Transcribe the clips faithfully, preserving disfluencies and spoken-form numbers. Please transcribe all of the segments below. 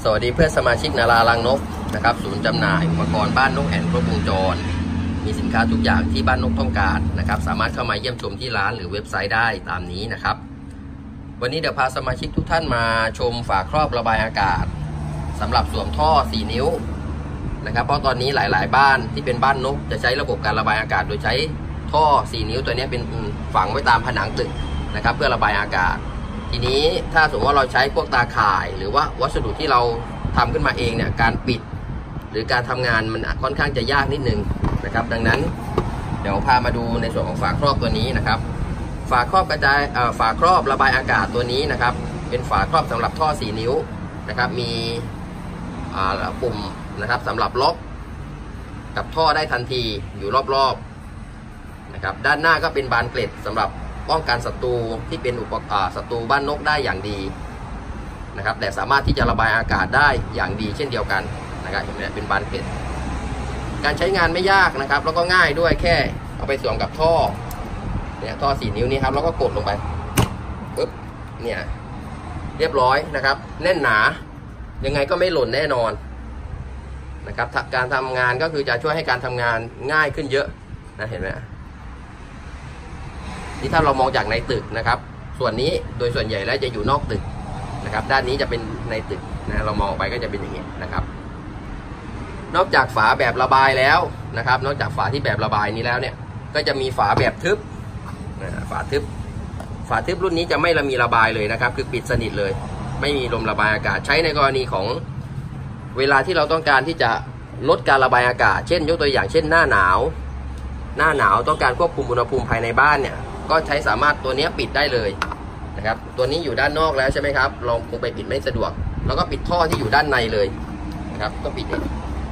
สวัสดีเพื่อนสมาชิกนารารังนกนะครับศูนย์จำหน่ายอุปกรณ์บ้านนกแอ่นครบวงจรมีสินค้าทุกอย่างที่บ้านนกต้องการนะครับสามารถเข้ามาเยี่ยมชมที่ร้านหรือเว็บไซต์ได้ตามนี้นะครับวันนี้เดี๋ยวพาสมาชิกทุกท่านมาชมฝาครอบระบายอากาศสำหรับสวมท่อสี่นิ้วนะครับเพราะตอนนี้หลายๆบ้านที่เป็นบ้านนกจะใช้ระบบการระบายอากาศโดยใช้ท่อสี่นิ้วตัวนี้เป็นฝังไว้ตามผนังตึกนะครับเพื่อระบายอากาศทีนี้ถ้าสมมติว่าเราใช้พวกตาข่ายหรือว่าวัสดุที่เราทำขึ้นมาเองเนี่ยการปิดหรือการทำงานมันค่อนข้างจะยากนิดนึงนะครับดังนั้นเดี๋ยวพามาดูในส่วนของฝาครอบตัวนี้นะครับฝาครอบกระจายฝาครอบระบายอากาศตัวนี้นะครับเป็นฝาครอบสำหรับท่อสี่นิ้วนะครับมีปุ่มนะครับสำหรับล็อกกับท่อได้ทันทีอยู่รอบๆนะครับด้านหน้าก็เป็นบานเกล็ดสำหรับป้องกันศัตรูที่เป็นอุปกรณ์ศัตรูบ้านนกได้อย่างดีนะครับแต่สามารถที่จะระบายอากาศได้อย่างดีเช่นเดียวกันนะครับเห็นไหมเป็นบานเกล็ดการใช้งานไม่ยากนะครับแล้วก็ง่ายด้วยแค่เอาไปสวมกับท่อเนี่ยท่อสี่นิ้วนี้ครับแล้วก็กดลงไปปึ๊บเนี่ยเรียบร้อยนะครับแน่นหนายังไงก็ไม่หล่นแน่นอนนะครับการทำงานก็คือจะช่วยให้การทำงานง่ายขึ้นเยอะนะเห็นไหมนี่ถ้าเรามองจากในตึกนะครับส่วนนี้โดยส่วนใหญ่แล้วจะอยู่นอกตึกนะครับด้านนี้จะเป็นในตึกนะเรามองออกไปก็จะเป็นอย่างนี้นะครับนอกจากฝาแบบระบายแล้วนะครับนอกจากฝาที่แบบระบายนี้แล้วเนี่ยก็จะมีฝาแบบทึบนะฝาทึบฝาทึบรุ่นนี้จะไม่ระมีระบายเลยนะครับคือปิดสนิทเลยไม่มีลมระบายอากาศใช้ในกรณีของเวลาที่เราต้องการที่จะลดการระบายอากาศเช่นยกตัวอย่างเช่นหน้าหนาวหน้าหนาวต้องการควบคุมอุณหภูมิภายในบ้านเนี่ยก็ใช้สามารถตัวนี้ปิดได้เลยนะครับตัวนี้อยู่ด้านนอกแล้วใช่ไหมครับเราคงไปปิดไม่สะดวกแล้วก็ปิดท่อที่อยู่ด้านในเลยนะครับก็ปิดเนี่ย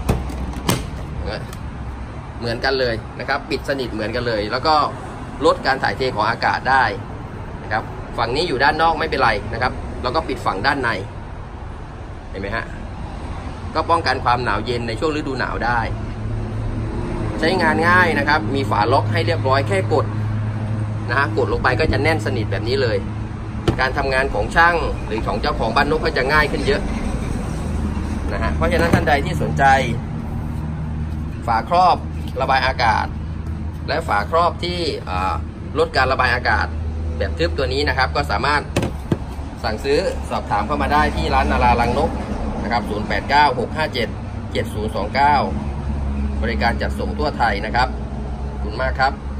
เหมือนกันเลยนะครับปิดสนิทเหมือนกันเลยแล้วก็ลดการถ่ายเทของอากาศได้นะครับฝั่งนี้อยู่ด้านนอกไม่เป็นไรนะครับแล้วก็ปิดฝั่งด้านในเห็นไหมฮะก็ป้องกันความหนาวเย็นในช่วงฤดูหนาวได้ใช้งานง่ายนะครับมีฝาล็อกให้เรียบร้อยแค่กดนะฮะกดลงไปก็จะแน่นสนิทแบบนี้เลยการทำงานของช่างหรือของเจ้าของบ้านนกก็จะง่ายขึ้นเยอะนะฮะเพราะฉะนั้นท่านใดที่สนใจฝาครอบระบายอากาศและฝาครอบที่ลดการระบายอากาศแบบทึบตัวนี้นะครับก็สามารถสั่งซื้อสอบถามเข้ามาได้ที่ร้านนารารังนกนะครับศูนย์ แปด เก้า หก ห้า เจ็ด เจ็ด ศูนย์ สอง เก้าบริการจัดส่งทั่วไทยนะครับขอบคุณมากครับ